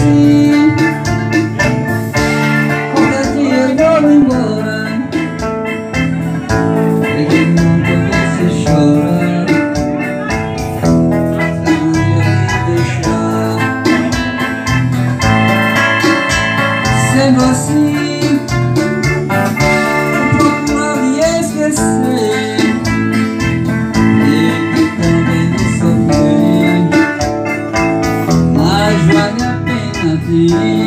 assim. Qualquer dia eu vou embora, peguei muito você chora. Não vou me deixar. Sendo assim, procuro me esquecer. Eu também me sofrer, mas vale a pena ter